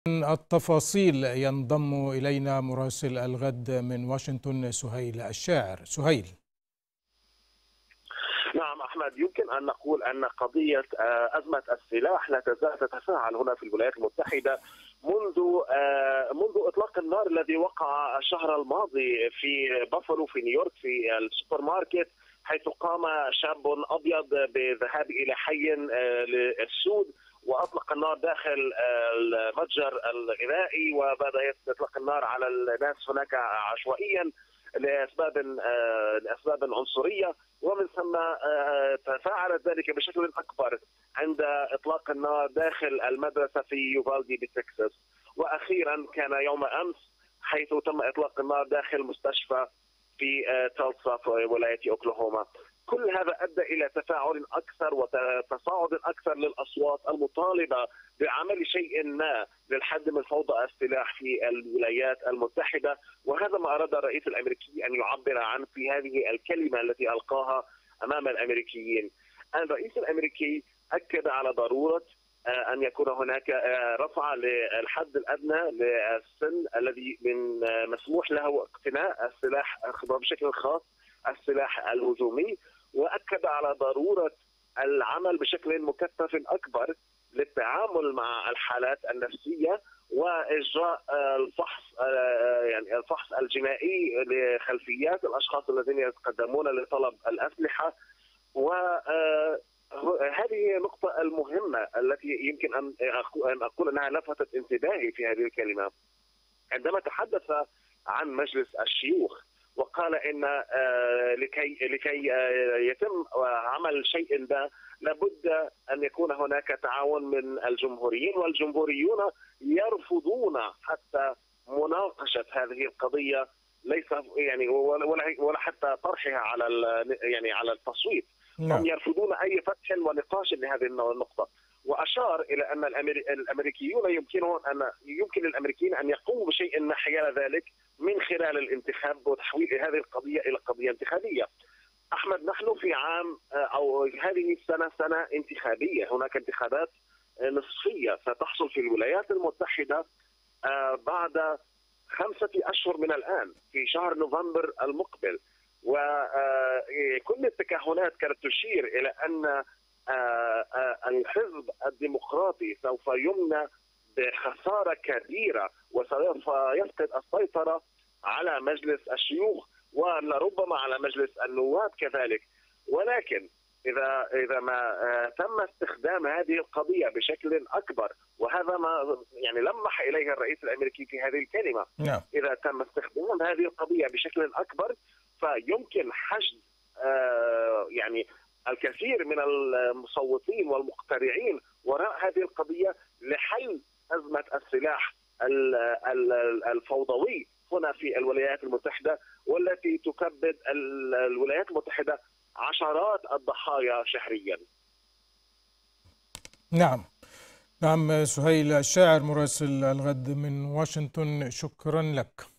التفاصيل ينضم إلينا مراسل الغد من واشنطن سهيل الشاعر. سهيل. نعم أحمد، يمكن أن نقول أن قضية أزمة السلاح لا تزال تتفاعل هنا في الولايات المتحدة منذ إطلاق النار الذي وقع الشهر الماضي في بافلو في نيويورك في السوبر ماركت، حيث قام شاب أبيض بالذهاب إلى حي للسود وأطلق النار داخل المتجر الغذائي، وبدأ يطلق النار على الناس هناك عشوائيا لأسباب عنصرية، ومن ثم تفاعلت ذلك بشكل أكبر عند إطلاق النار داخل المدرسة في يوفالدي بتكساس. وأخيرا كان يوم أمس حيث تم إطلاق النار داخل مستشفى في تولسا في ولاية أوكلاهوما. كل هذا أدى إلى تفاعل أكثر وتصاعد أكثر للأصوات المطالبة بعمل شيء ما للحد من فوضى السلاح في الولايات المتحدة، وهذا ما أراد الرئيس الأمريكي أن يعبر عنه في هذه الكلمة التي ألقاها أمام الأمريكيين. الرئيس الأمريكي أكد على ضرورة أن يكون هناك رفع للحد الأدنى للسن الذي من مسموح له اقتناء السلاح بشكل خاص السلاح الهجومي، وأكد على ضرورة العمل بشكل مكثف أكبر للتعامل مع الحالات النفسية وإجراء الفحص الجنائي لخلفيات الأشخاص الذين يتقدمون لطلب الأسلحة. وهذه هي النقطة المهمة التي يمكن أن أقول أنها لفتت انتباهي في هذه الكلمة عندما تحدث عن مجلس الشيوخ، وقال ان لكي يتم عمل شيء ما لابد ان يكون هناك تعاون من الجمهوريين، والجمهوريون يرفضون حتى مناقشه هذه القضيه، ليس ولا حتى طرحها على التصويت. هم يرفضون اي فتح ونقاش لهذه النقطه. واشار الى ان الامريكيون يمكن للامريكيين ان يقوموا بشيء ما حيال ذلك من خلال الانتخاب وتحويل هذه القضيه الى قضيه انتخابيه. احمد، نحن في عام او هذه السنه سنه انتخابيه، هناك انتخابات نصفيه ستحصل في الولايات المتحده بعد 5 أشهر من الان في شهر نوفمبر المقبل، وكل التكهنات كانت تشير الى ان الحزب الديمقراطي سوف يمنع بخسارة كبيرة وسوف يفقد السيطرة على مجلس الشيوخ ولربما على مجلس النواب كذلك. ولكن إذا ما تم استخدام هذه القضية بشكل أكبر، وهذا ما لمح إليه الرئيس الأمريكي في هذه الكلمة، إذا تم استخدام هذه القضية بشكل أكبر فيمكن حشد الكثير من المصوتين والمقترعين وراء هذه القضية لحل أزمة السلاح الفوضوي هنا في الولايات المتحدة، والتي تكبد الولايات المتحدة عشرات الضحايا شهريا. نعم سهيل الشاعر مراسل الغد من واشنطن، شكرا لك.